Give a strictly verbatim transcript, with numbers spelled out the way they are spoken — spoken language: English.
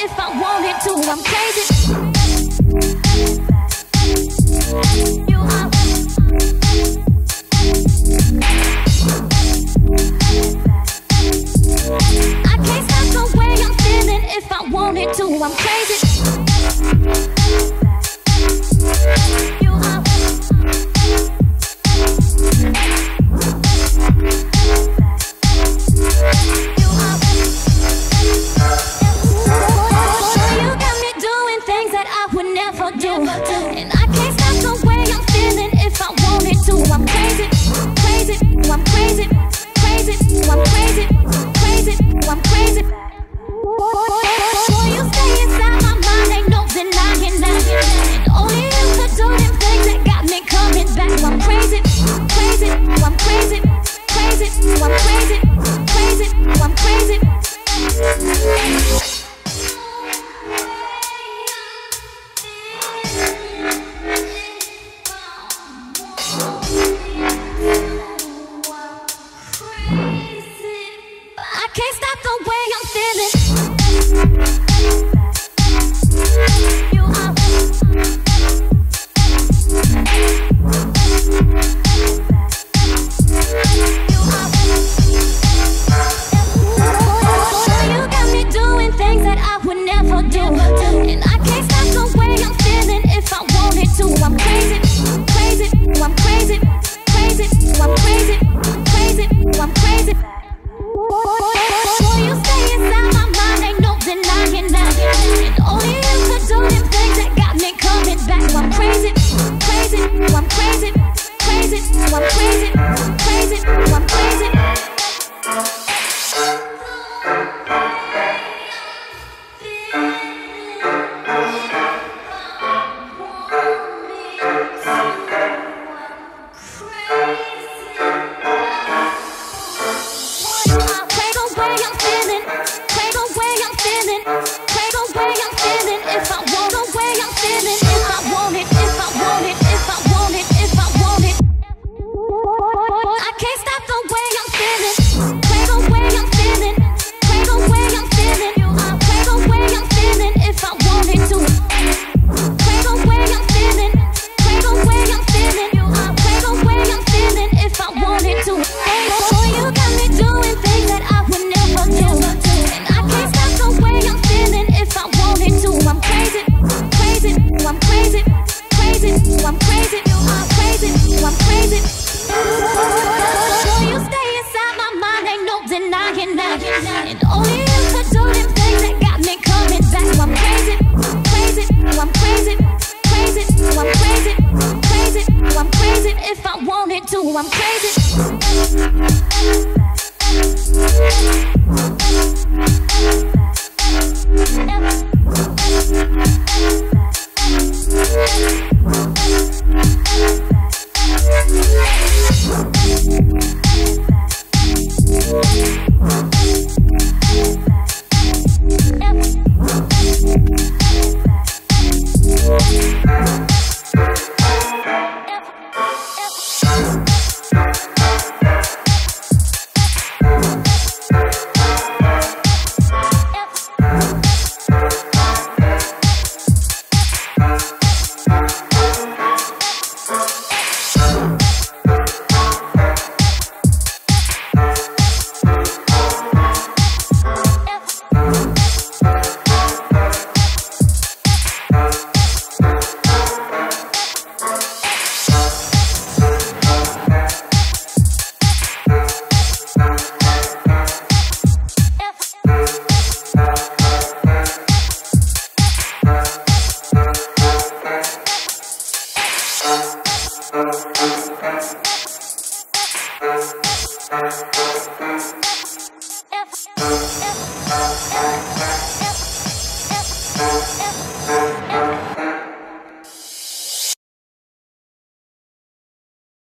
if I wanted to. I'm crazy. You are. I can't stop the way I'm feeling if I wanted to. I'm crazy. You are. And I can't stop the way I'm feeling if I wanted to. I'm crazy, crazy, I'm crazy, crazy, I'm crazy, crazy, I'm crazy. Boy, you stay inside my mind, ain't no denying that. And only you could do them things that got me coming back. I'm crazy, crazy, I'm crazy, crazy, I'm crazy, crazy, I'm crazy. I can't stop the way I'm feeling. You are. You are. You got me doing things that I would never do. And I can't stop the way I'm feeling if I wanted to. I'm crazy, crazy, I'm crazy, crazy, I'm crazy, crazy, I'm crazy. Boy, you stay inside my mind, ain't no denying that. And only you could do them things that got me coming back. I'm crazy, crazy, I'm crazy, crazy, I'm crazy, crazy, I'm crazy. And only you could do them things that got me coming back. I'm crazy, crazy, I'm crazy, crazy, I'm crazy, crazy, I'm crazy. If I wanted to, I'm crazy. F, F, F.